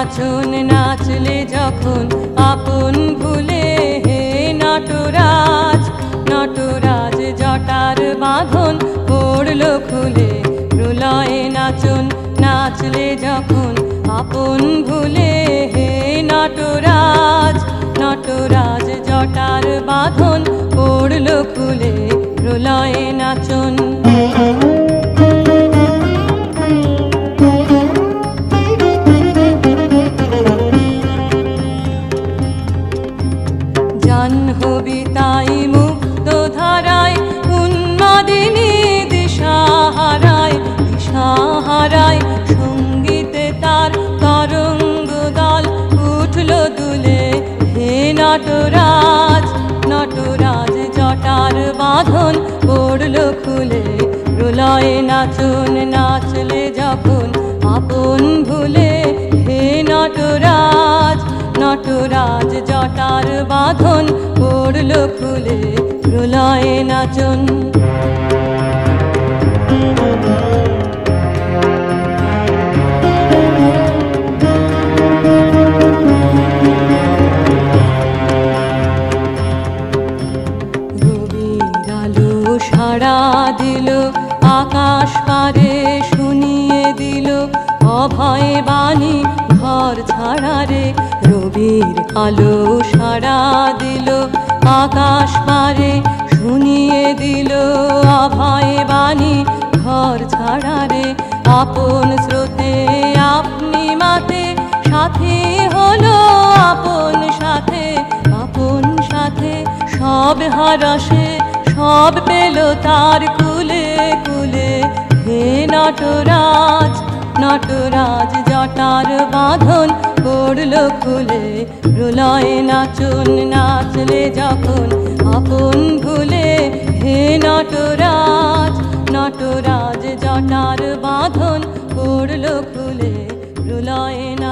নাচন নাচলে যখন আপন ভুলে হে নটরাজ নটরাজ জটার বাঁধন পড়লো খুলে প্রলয়ে নাচন নাচলে যখন আপন ভুলে হে নটরাজ নটরাজ জটার বাঁধন পড়লো খুলে প্রলয়ে নাচন জাহ্নবী তাই মুক্ত ধারায় উন্মাদিনী দিশাহারায় দিশাহারায় সঙ্গীতে তার তরঙ্গ দল উঠল দুলে হে নটরাজ নটরাজ জটার বাঁধন পড়ল খুলে প্রলয়ে নাচন নাচলে যখন আপন ভুলে হে নটরাজ নটরাজ জটার বাঁধন পড়ল খুলে প্রলয়ে নাচন রবির আলো সাড়া দিল আকাশ পারে শুনিয়ে দিল অভয় বাণী ঘর ছাড়া রে রবির আলো সাড়া দিল আকাশ পারে শুনিয়ে দিল অভয় বাণী ঘর ছাড়া রে আপন স্রোতে আপনি মাতে সাথী হলো আপন সাথে সব হারাসে সব পেল তার কুলে কুলে হে নটরাজ নটরাজ জটার বাঁধন পড়ল খুলে প্রলয়ে নাচন নাচলে যখন আপন ভুলে হে নটরাজ নটরাজ জটার বাঁধন পড়ল খুলে প্রলয়ে